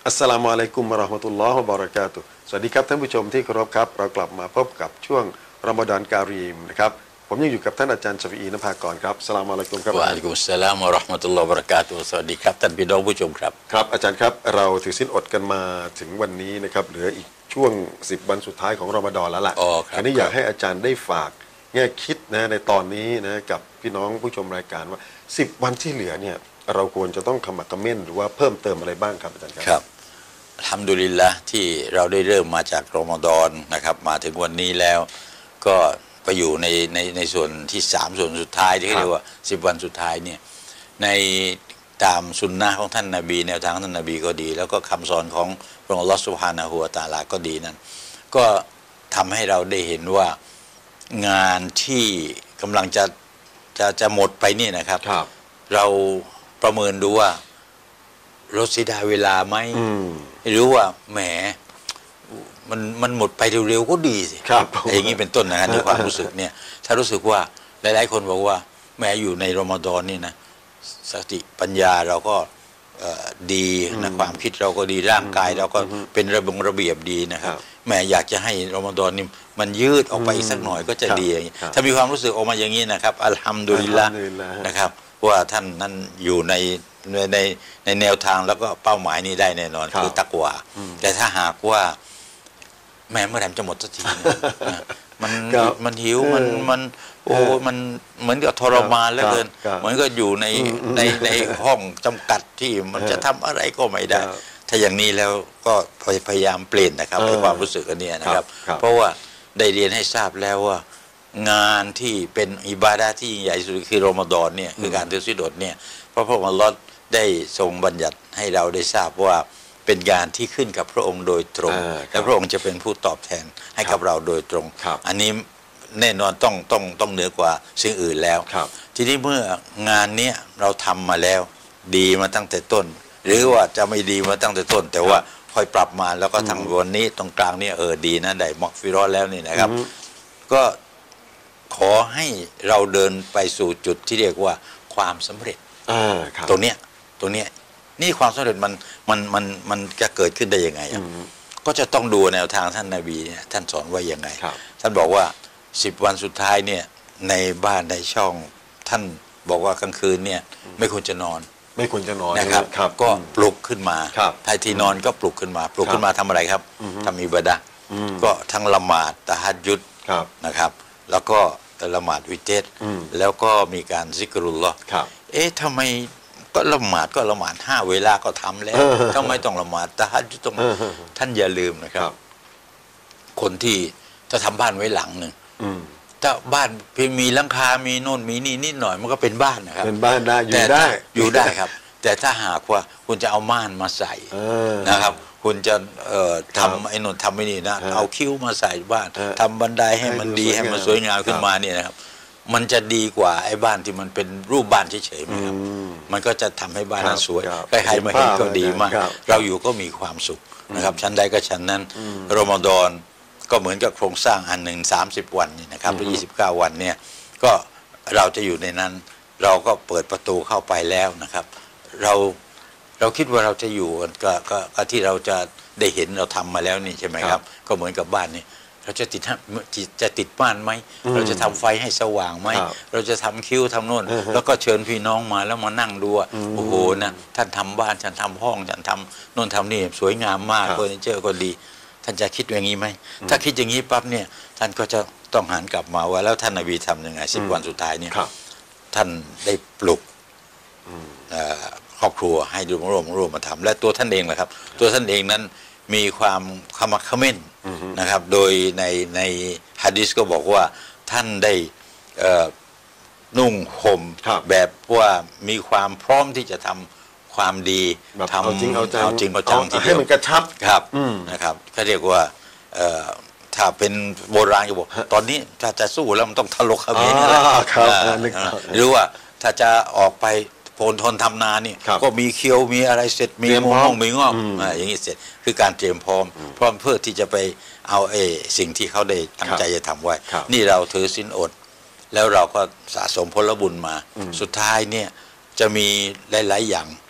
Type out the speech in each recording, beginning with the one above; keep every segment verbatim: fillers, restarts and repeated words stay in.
อัสสลามุอะลัยกุมวะเราะห์มะตุลลอฮ์วะบะเราะกาตุฮ์สวัสดีครับท่านผู้ชมที่เคารพครับเรากลับมาพบกับช่วงรอมฎอนการีมนะครับผมยังอยู่กับท่านอาจารย์ชะฟีอีนภากรครับอัสสลามุอะลัยกุมครับวะอะลัยกุมุสสลามวะเราะห์มะตุลลอฮ์วะบะเราะกาตุฮ์สวัสดีครับท่านพี่น้องผู้ชมครับครับอาจารย์ครับเราถือศีลอดกันมาถึงวันนี้นะครับเหลืออีกช่วงสิบวันสุดท้ายของรอมฎอนแล้วล่ะคราวนี้อยากให้อาจารย์ได้ฝากแง่คิดนะในตอนนี้นะกับพี่น้องผู้ชมรายการว่าสิบวันที่เหลือเนี่ยเราควรจะต้องขมักเขม้นหรือว่าเพิ่มเติมอะไรบ้างครับอาจารย์ครับครับอัลฮัมดุลิลละห์ที่เราได้เริ่มมาจากรอมฎอนนะครับมาถึงวันนี้แล้วก็ไปอยู่ในในในส่วนที่สามส่วนสุดท้ายที่เรียกว่าสิบวันสุดท้ายเนี่ยในตามสุนนะของท่านนบีแนวทางท่านนบีก็ดีแล้วก็คำสอนของพระองค์อัลลอฮฺซุบฮานะฮูวะตะอาลาก็ดีนั้นก็ทำให้เราได้เห็นว่างานที่กำลังจะจะจะหมดไปนี่นะครับเราประเมินดูว่าเราเสียดายเวลาไหมหรือว่าแหมมันมันหมดไปเร็วๆก็ดีสิอย่างนี้เป็นต้นนะฮะในความรู้สึกเนี่ยถ้ารู้สึกว่าหลายๆคนบอกว่าแม้อยู่ในรอมฎอนนี่นะสติปัญญาเราก็ดีนะความคิดเราก็ดีร่างกายเราก็เป็นระบบระเบียบดีนะครับแม้อยากจะให้รอมฎอนนี่มันยืดออกไปอีกสักหน่อยก็จะดีถ้ามีความรู้สึกออกมาอย่างนี้นะครับอัลฮัมดุลิลละห์นะครับว่าท่านนั้นอยู่ในในในในแนวทางแล้วก็เป้าหมายนี้ได้แน่นอนคือตักวาแต่ถ้าหากว่าแม้เมื่อไหร่จะหมดสักทีมันมันหิวมันมันโอ้มันเหมือนกับทรมานเหลือเกินเหมือนก็อยู่ในในในห้องจำกัดที่มันจะทำอะไรก็ไม่ได้ถ้าอย่างนี้แล้วก็พยายามเปลี่ยนนะครับในความรู้สึกอันนี้นะครับเพราะว่าได้เรียนให้ทราบแล้วว่างานที่เป็นอิบาดะห์ที่ใหญ่สุดคือรอมฎอนเนี่ยคือการถือศีลอดเนี่ยเพราะพระองค์อัลเลาะห์ได้ทรงบัญญัติให้เราได้ทราบว่าเป็นงานที่ขึ้นกับพระองค์โดยตรงและพระองค์จะเป็นผู้ตอบแทนให้กับเราโดยตรงอันนี้แน่นอนต้องต้องต้องเหนือกว่าสิ่งอื่นแล้วทีนี้เมื่องานนี้เราทำมาแล้วดีมาตั้งแต่ต้นหรือว่าจะไม่ดีมาตั้งแต่ต้นแต่ว่าค่อยปรับมาแล้วก็ทางวันนี้ตรงกลางนี่เออดีนะได้มักฟิรอแล้วนี่นะครับก็ขอให้เราเดินไปสู่จุดที่เรียกว่าความสำเร็จตรงเนี้ยตรงเนี้ยนี่ความสำเร็จมันมันมันมันจะเกิดขึ้นได้ยังไงก็จะต้องดูแนวทางท่านนบีเนี่ยท่านสอนว่ายังไงท่านบอกว่าสิบวันสุดท้ายเนี่ยในบ้านในช่องท่านบอกว่ากลางคืนเนี่ยไม่ควรจะนอนไม่ควรจะนอนนะครับก็ปลุกขึ้นมาท้ายที่นอนก็ปลุกขึ้นมาปลุกขึ้นมาทำอะไรครับทำอิบาดะห์ก็ทั้งละหมาดตะฮัจญุดนะครับแล้วก็ละหมาดวิเตรแล้วก็มีการซิกรุลลอฮ์เอ๊ะทำไมก็ละหมาดก็ละหมาดห้าเวลาก็ทำแล้วทำไมต้องละหมาดตะฮัจญุดต้องท่านอย่าลืมนะครับคนที่จะทำบ้านไว้หลังหนึ่งถ้าบ้านเพียงมีหลังคามีโน่นมีนี่นิดหน่อยมันก็เป็นบ้านนะครับเป็นบ้านได้อยู่ได้อยู่ได้ครับแต่ถ้าหากว่าคุณจะเอาม่านมาใส่นะครับคุณจะเอ่อทำไอ้นนทำไอ้นี่นะเอาคิ้วมาใส่บ้านทำบันไดให้มันดีให้มันสวยงามขึ้นมาเนี่ยนะครับมันจะดีกว่าไอ้บ้านที่มันเป็นรูปบ้านเฉยๆไหมครับมันก็จะทำให้บ้านนั้นสวยใครๆมาเห็นก็ดีมากเราอยู่ก็มีความสุขนะครับชั้นใดก็ชั้นนั้นรอมฎอนก็เหมือนกับโครงสร้างอันหนึ่งสามสิบวันนี่นะครับหรือยี่สิบเก้าวันเนี่ยก็เราจะอยู่ในนั้นเราก็เปิดประตูเข้าไปแล้วนะครับเราเราคิดว่าเราจะอยู่กับกับที่เราจะได้เห็นเราทำมาแล้วนี่ใช่ไหมครับก็เหมือนกับบ้านนี่เราจะติดจะติดม่านไหมเราจะทำไฟให้สว่างไหมเราจะทำคิ้วทำโน่นแล้วก็เชิญพี่น้องมาแล้วมานั่งดูโอ้โหนะท่านทำบ้านฉันทำห้องฉันทำโน่นทำนี่สวยงามมากเฟอร์นิเจอร์ก็ดีท่านจะคิดอย่างนี้ไหมถ้าคิดอย่างนี้ปั๊บเนี่ยท่านก็จะต้องหันกลับมาว่าแล้วท่านนบีทำยังไงสิบวันสุดท้ายเนี่ยท่านได้ปลุกครอบครัวให้ร่วมร่วมร่วมมาทำและตัวท่านเองนะครับตัวท่านเองนั้นมีความขมักเขม้นนะครับโดยในในฮะดีษก็บอกว่าท่านได้นุ่งห่มแบบว่ามีความพร้อมที่จะทำความดีทำเอาจริงเอาจังจริงเอาจังทีเดียวให้มันกระชับครับนะครับเขาเรียกว่าถ้าเป็นโบราณก็บอกตอนนี้ถ้าจะสู้แล้วมันต้องทะลกเขมรนี่แหละหรือว่าถ้าจะออกไปโผลทนทำนานี่ก็มีเคียวมีอะไรเสร็จมีมงห้องมีงอกอย่างนี้เสร็จคือการเตรียมพร้อมพร้อมเพื่อที่จะไปเอาเอสิ่งที่เขาได้ตั้งใจจะทำไว้นี่เราถือศีลอดแล้วเราก็สะสมผลบุญมาสุดท้ายเนี่ยจะมีหลายๆอย่าง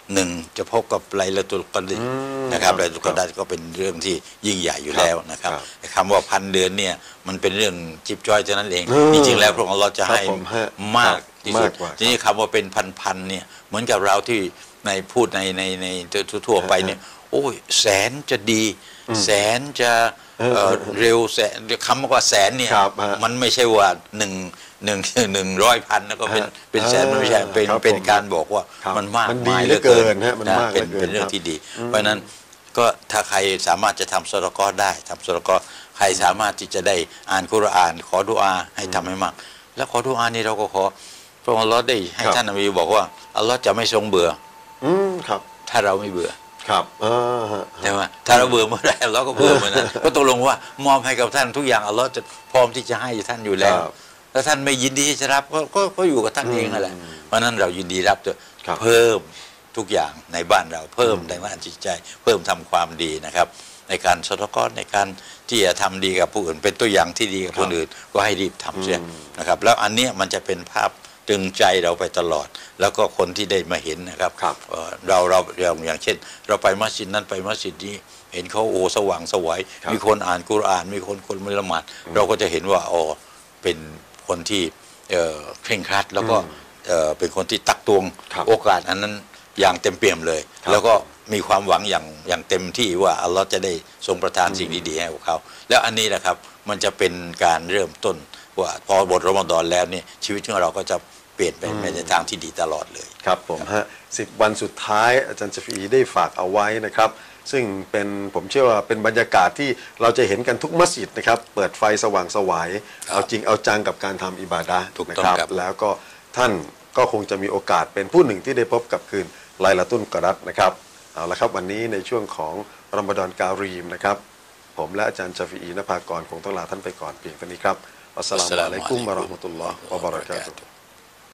หนึ่งจะพบกับไลลาตุลกอดรนะครับไลลาตุลกอดรก็เป็นเรื่องที่ยิ่งใหญ่อยู่แล้วนะครับคำว่าพันเดือนเนี่ยมันเป็นเรื่องจิบจ้อยเท่านั้นเองจริงๆแล้วพระองค์อัลเลาะห์จะให้มากที่สุดทีนี้คำว่าเป็นพันๆเนี่ยเหมือนกับเราที่ในพูดในในในทั่วไปเนี่ยโอ้ยแสนจะดีแสนจะเร็วแสนคำว่าแสนเนี่ยมันไม่ใช่ว่าหนึ่งหนึ่งหนึ่งร้อยพันแล้วก็เป็นเป็นแสนมันไม่ใช่เป็นเป็นการบอกว่ามันมากมายเหลือเกินนะเป็นเป็นเรื่องที่ดีเพราะฉะนั้นก็ถ้าใครสามารถจะทำซอดาเกาะห์ได้ทำซอดาเกาะห์ใครสามารถที่จะได้อ่านกุรอานขอดุอาให้ทำให้มากแล้วขอดุอานี่เราก็ขอพระองค์อัลเลาะห์ได้ให้ท่านนบีบอกว่าอัลเลาะห์จะไม่ทรงเบื่ออืมครับถ้าเราไม่เบื่อครับใช่ไหมถ้าเราเบื่อเมื่อไรเราก็เบื่อเมื่อนั้นก็ตกลงว่ามอบให้กับท่านทุกอย่างอัลเลาะห์จะพร้อมที่จะให้ท่านอยู่แล้วถ้าท่านไม่ยินดีที่จะรับก็ก็ก็อยู่กับท่านเองนั่นแหละเพราะนั้นเรายินดีรับจะเพิ่มทุกอย่างในบ้านเราเพิ่มในด้านจิตใจเพิ่มทำความดีนะครับในการซอดาเกาะห์ในการที่จะทำดีกับผู้อื่นเป็นตัวอย่างที่ดีกับคนอื่นก็ให้รีบทำเสียนะครับแล้วอันเนี้ยมันจะเป็นภาพตึงใจเราไปตลอดแล้วก็คนที่ได้มาเห็นนะครับเราเราอย่างเช่นเราไปมัสยิดนั้นไปมัสยิดนี้เห็นเขาโอ้สว่างสวยมีคนอ่านกุรอานมีคนคนมุละหมาดเราก็จะเห็นว่าอ๋อเป็นคนที่เคร่งครัดแล้วก็เป็นคนที่ตักตวงโอกาสอันนั้นอย่างเต็มเปี่ยมเลยแล้วก็มีความหวังอย่างอย่างเต็มที่ว่าอัลลอฮ์จะได้ทรงประทานสิ่งดีๆให้กับเขาแล้วอันนี้นะครับมันจะเป็นการเริ่มต้นว่าพอบทรอมฎอนแล้วเนี่ยชีวิตของเราก็จะเปลี่ยนไปในทางที่ดีตลอดเลยครับผมฮะสิบวันสุดท้ายอาจารย์ชะฟีอีได้ฝากเอาไว้นะครับซึ่งเป็นผมเชื่อว่าเป็นบรรยากาศที่เราจะเห็นกันทุกมัสยิดนะครับเปิดไฟสว่างสวายเอาจริงเอาจังกับการทำอิบาดะห์นะครับแล้วก็ท่านก็คงจะมีโอกาสเป็นผู้หนึ่งที่ได้พบกับคืนไลลาตุลกอดรนะครับเอาละครับวันนี้ในช่วงของรอมฎอนการีมนะครับผมและอาจารย์ชะฟีอีนภากรคงต้องลาท่านไปก่อนเพียงเท่านี้ครับอัสสลามุอะลัยกุมวะเราะห์มะตุลลอฮ์วะบะเราะกาตุฮ์